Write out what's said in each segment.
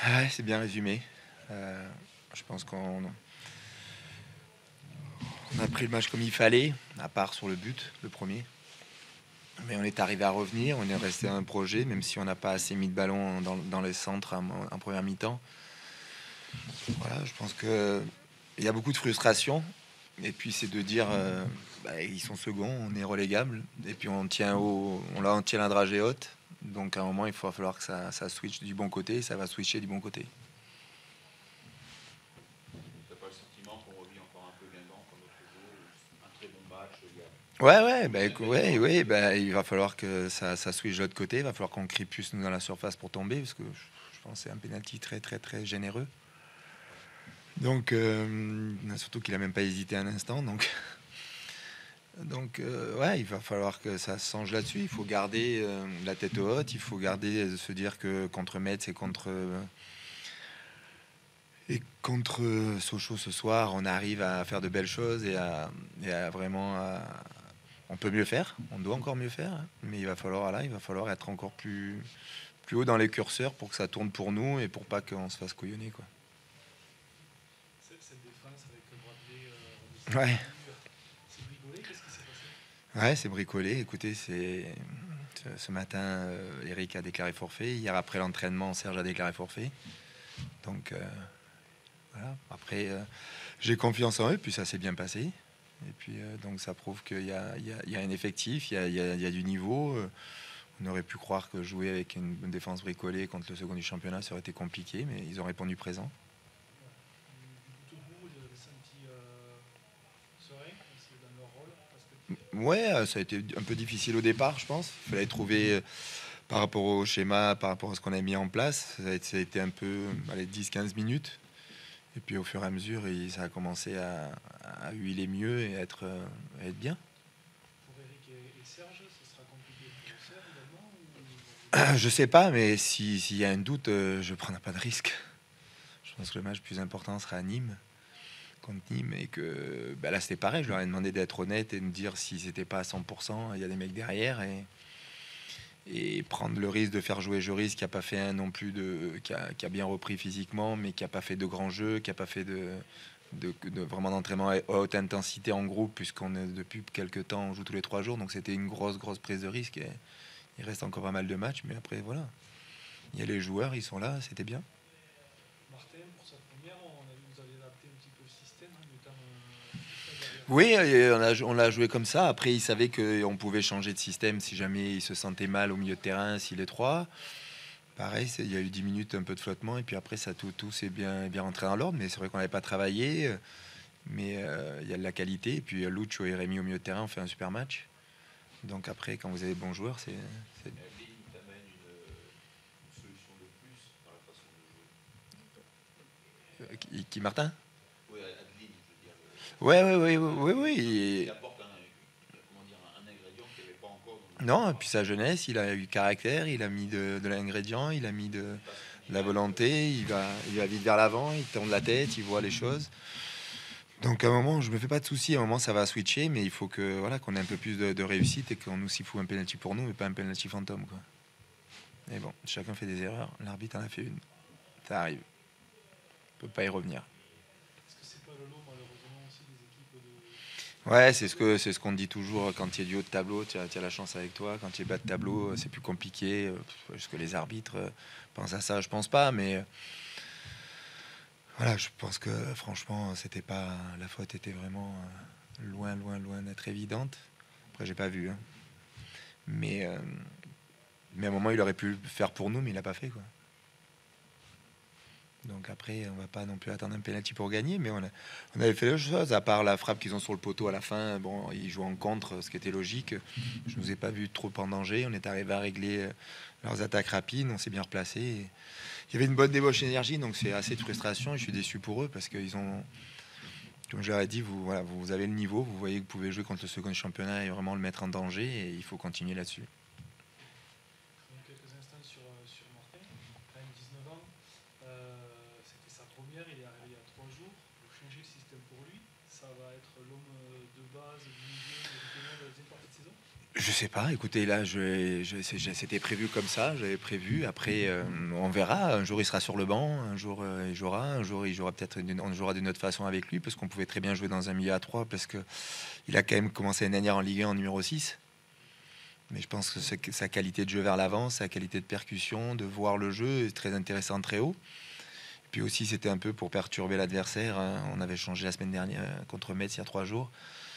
Ouais, c'est bien résumé. Je pense on a pris le match comme il fallait, à part sur le but, le premier. Mais on est arrivé à revenir, on est resté dans un projet, même si on n'a pas assez mis de ballon dans les centres en première mi-temps. Voilà, je pense que il y a beaucoup de frustration. Et puis c'est de dire, ils sont seconds, on est relégable. Et puis on tient la dragée haute. Donc à un moment, il va falloir que ça switch du bon côté. Ça va switcher du bon côté. T'as pas le sentiment qu'on revit encore un peu Guingamp comme l'autre jour, un très bon match, Ouais, il y a ouais, beaucoup ouais, d'ingrédients ouais, et bah, il va falloir que ça switch de l'autre côté. Il va falloir qu'on crie plus nous dans la surface pour tomber, parce que je pense que c'est un penalty très, très, très généreux. Donc, surtout qu'il a même pas hésité un instant. Donc, ouais, il va falloir que ça se change là-dessus. Il faut garder la tête haute. Il faut garder se dire que contre Metz et contre Sochaux ce soir, on arrive à faire de belles choses et à vraiment. On peut mieux faire. On doit encore mieux faire, hein. Mais il va falloir être encore plus haut dans les curseurs pour que ça tourne pour nous et pour pas qu'on se fasse couillonner, quoi. Cette défense avec Bradley redescendu, Ouais, c'est rigolé, qu'est-ce qui s'est passé? ouais, c'est bricolé. Écoutez, ce matin, Eric a déclaré forfait. Hier, après l'entraînement, Serge a déclaré forfait. Donc, voilà. Après, j'ai confiance en eux, puis ça s'est bien passé. Et puis, donc, ça prouve qu'il y a un effectif, il y a du niveau. On aurait pu croire que jouer avec une défense bricolée contre le second du championnat, ça aurait été compliqué, mais ils ont répondu présent. Du bout au bout, vous avez senti serein, c'est dans leur rôle, pas stressé. Ouais, ça a été un peu difficile au départ, je pense. Il fallait trouver, par rapport au schéma, par rapport à ce qu'on a mis en place, ça a été un peu, allez, 10-15 minutes. Et puis au fur et à mesure, ça a commencé à huiler mieux et à être bien. Pour Eric et Serge, ce sera compliqué pour Serge également ou vous avez Je sais pas, mais s'il y a un doute, je ne prendrai pas de risque. Je pense que le match le plus important sera à Nîmes, contre Nîmes, et que là c'était pareil. Je leur ai demandé d'être honnête et de me dire si c'était pas à 100%, il y a des mecs derrière et prendre le risque de faire jouer Joris qui a pas fait un non plus qui a bien repris physiquement, mais qui a pas fait de grands jeux, qui a pas fait de vraiment d'entraînement à haute intensité en groupe, puisqu'on est depuis quelques temps, on joue tous les 3 jours, donc c'était une grosse prise de risque. Et il reste encore pas mal de matchs, mais après voilà, il y a les joueurs, ils sont là, c'était bien. Martin, pour sa première, on a vu que vous avez adapté un petit peu le système en mettant Costa derrière Oui, lui. on l'a joué comme ça. Après, ils savaient qu'on pouvait changer de système si jamais ils se sentaient mal au milieu de terrain, s'il est 3. Pareil, il y a eu 10 minutes, un peu de flottement, et puis après, tout s'est bien rentré dans l'ordre. Mais c'est vrai qu'on n'avait pas travaillé, mais il y a de la qualité. Et puis Lucho et Rémi au milieu de terrain ont fait un super match. Donc après, quand vous avez de bons joueurs, c'est- Mais Adeline t'amène une solution de plus dans la façon de jouer. qui Martin? Oui, Adeline, je veux dire, Ouais, ouais, ouais, ouais, il, ouais, il apporte comment dire, un ingrédient qu'il n'y avait pas encore dans le Non, et repertoire. puis sa jeunesse, il a eu caractère, il a mis de l'ingrédient, il a mis de Il passe, il la arrive, volonté, il va vite vers l'avant, il tourne la tête, il voit les choses. Donc à un moment, je me fais pas de soucis, à un moment ça va switcher, mais il faut que voilà qu'on ait un peu plus de réussite et qu'on nous siffle un penalty pour nous, mais pas un penalty fantôme, quoi. Mais bon, chacun fait des erreurs, l'arbitre en a fait une. Ça arrive, on peut pas y revenir. Est-ce que c'est pas le lot malheureusement aussi des équipes de Ouais, haut c'est ce qu'on dit toujours quand tu es du haut de tableau, tu as la chance avec toi. Quand tu es bas de tableau, c'est plus compliqué. Est-ce que les arbitres pensent à ça? Je pense pas, mais voilà, je pense que franchement, c'était pas la faute était vraiment loin d'être évidente. Après, j'ai pas vu, hein. Mais à un moment, il aurait pu le faire pour nous, mais il l'a pas fait, quoi. Donc après, on va pas non plus attendre un penalty pour gagner, mais on avait fait les choses, à part la frappe qu'ils ont sur le poteau à la fin. Bon, ils jouent en contre, ce qui était logique. Je nous ai pas vu trop en danger. On est arrivé à régler leurs attaques rapides, on s'est bien replacé. Il y avait une bonne débauche d'énergie, donc c'est assez de frustration. Et je suis déçu pour eux parce qu'ils ont, comme je leur ai dit, voilà, vous avez le niveau, vous voyez que vous pouvez jouer contre le second championnat et vraiment le mettre en danger, et il faut continuer là-dessus. quelques instants sur Martin, quand même 19 ans. C'était sa première, il est arrivé il y a 3 jours. Vous changez le système pour lui. Ça va être l'homme de base du milieu de n'importe quelle saison. Je sais pas, écoutez, là, c'était prévu comme ça, j'avais prévu. Après, on verra. Un jour, il sera sur le banc, un jour, il jouera, un jour, il jouera peut-être, on jouera d'une autre façon avec lui, parce qu'on pouvait très bien jouer dans un milieu à 3 parce que il a quand même commencé l'année dernière en Ligue 1 en numéro 6. Mais je pense que sa qualité de jeu vers l'avant, sa qualité de percussion, de voir le jeu est très intéressant très haut. Puis aussi, c'était un peu pour perturber l'adversaire, hein. On avait changé la semaine dernière contre Metz il y a 3 jours.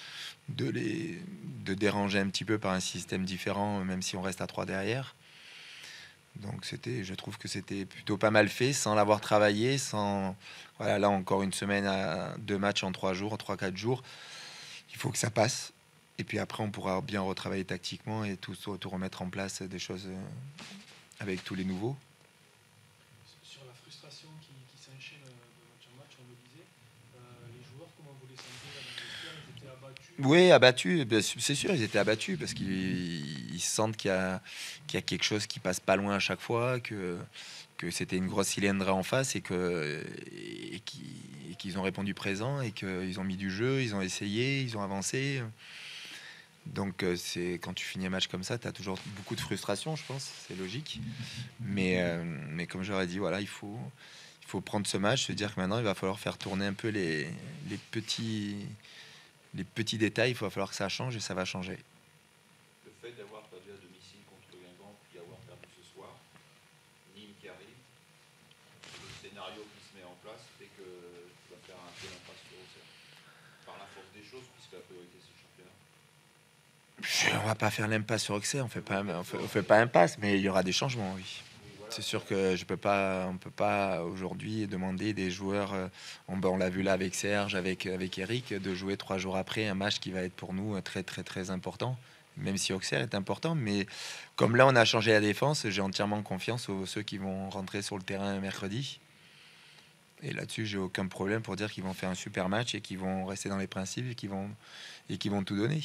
De déranger un petit peu par un système différent, même si on reste à 3 derrière. Donc je trouve que c'était plutôt pas mal fait, sans l'avoir travaillé, sans... Voilà, là encore une semaine à 2 matchs en 3 jours, en 3-4 jours. Il faut que ça passe. Et puis après, on pourra bien retravailler tactiquement et tout remettre en place des choses avec tous les nouveaux. Sur la frustration qui s'enchaîne de match en match, on le disait, les joueurs, comment vous les sentez là, dans le vestiaire, ils étaient abattus? Oui, abattus, c'est sûr, ils étaient abattus parce qu'ils sentent qu'il y a quelque chose qui passe pas loin à chaque fois, que c'était une grosse cylindrée en face et qu'ils ont répondu présent et qu'ils ont mis du jeu, ils ont essayé, ils ont avancé. Donc c'est quand tu finis un match comme ça, tu as toujours beaucoup de frustration, je pense, c'est logique. Mais comme j'aurais dit, voilà, il faut prendre ce match, se dire que maintenant il va falloir faire tourner un peu les petits détails, il va falloir que ça change et ça va changer. Le fait d'avoir perdu à domicile contre Guingamp, puis avoir perdu ce soir, Nîmes qui arrive, le scénario qui se met en place fait que tu vas faire un peu l'impasse sur Auxerre. Par la force des choses, puisque la priorité c'est le championnat. On va pas faire l'impasse sur Auxerre, on fait pas impasse, mais il y aura des changements, oui. Oui, voilà. C'est sûr que on peut pas aujourd'hui demander des joueurs, on l'a vu là avec Serge, avec Eric, de jouer 3 jours après un match qui va être pour nous très très très important, même si Auxerre est important. Mais comme là on a changé la défense, j'ai entièrement confiance aux ceux qui vont rentrer sur le terrain mercredi. Et là-dessus, j'ai aucun problème pour dire qu'ils vont faire un super match et qu'ils vont rester dans les principes et qu'ils vont tout donner.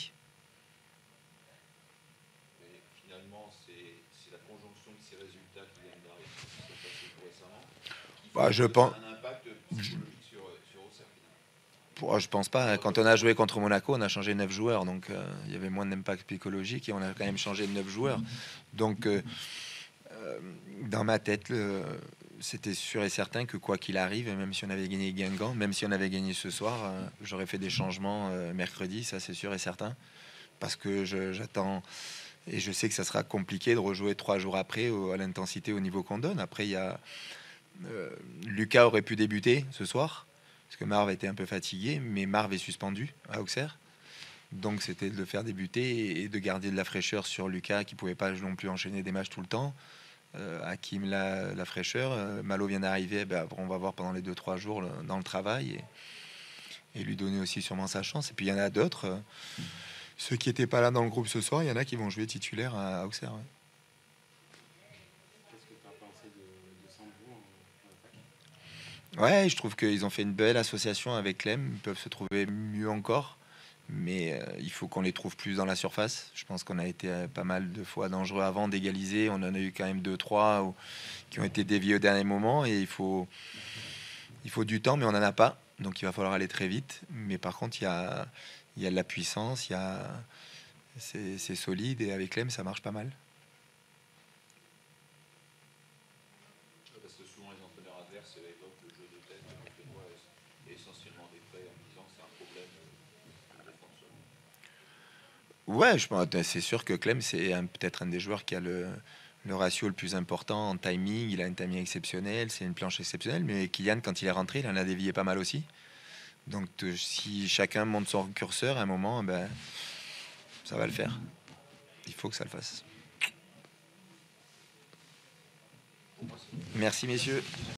Mais finalement, c'est la conjonction de ces résultats qui viennent d'arriver, qui sont passés tout récemment, qui font Je que pense. ça a un impact psychologique sur Auxerre finalement. Je pense pas. Quand on a joué contre Monaco, on a changé 9 joueurs. Donc, il y avait moins d'impact psychologique et on a quand même changé de 9 joueurs. Donc, dans ma tête, c'était sûr et certain que quoi qu'il arrive, même si on avait gagné Guingamp, même si on avait gagné ce soir, j'aurais fait des changements mercredi. Ça, c'est sûr et certain. Parce que j'attends et je sais que ça sera compliqué de rejouer 3 jours après à l'intensité, au niveau qu'on donne. Après, il y a Lucas aurait pu débuter ce soir parce que Marv était un peu fatigué, mais Marv est suspendu à Auxerre. Donc c'était de le faire débuter et de garder de la fraîcheur sur Lucas qui pouvait pas non plus enchaîner des matchs tout le temps. Hakim la fraîcheur, Malo vient d'arriver, on va voir pendant les 2-3 jours dans le travail et lui donner aussi sûrement sa chance. Et puis il y en a d'autres, ceux qui n'étaient pas là dans le groupe ce soir, il y en a qui vont jouer titulaire à Auxerre. Ouais. Qu'est-ce que tu as pensé de Sambou en attaque? Ouais, je trouve qu'ils ont fait une belle association avec Clem. Ils peuvent se trouver mieux encore, mais il faut qu'on les trouve plus dans la surface. Je pense qu'on a été pas mal de fois dangereux avant d'égaliser. On en a eu quand même 2-3 qui ont été déviés au dernier moment et il faut du temps, mais on n'en a pas. Donc il va falloir aller très vite. Mais par contre, il y a de la puissance, c'est solide et avec Clem, ça marche pas mal. Parce que souvent les entraîneurs adverses évoquent le jeu de tête contre les doigts et essentiellement des prêts en disant que c'est un problème de défense. Ouais, je pense, c'est sûr que Clem, c'est peut-être un des joueurs qui a le ratio le plus important en timing. Il a un timing exceptionnel, c'est une planche exceptionnelle. Mais Kylian, quand il est rentré, il en a dévié pas mal aussi. Donc, si chacun monte son curseur, à un moment, ça va le faire. Il faut que ça le fasse. Merci, messieurs.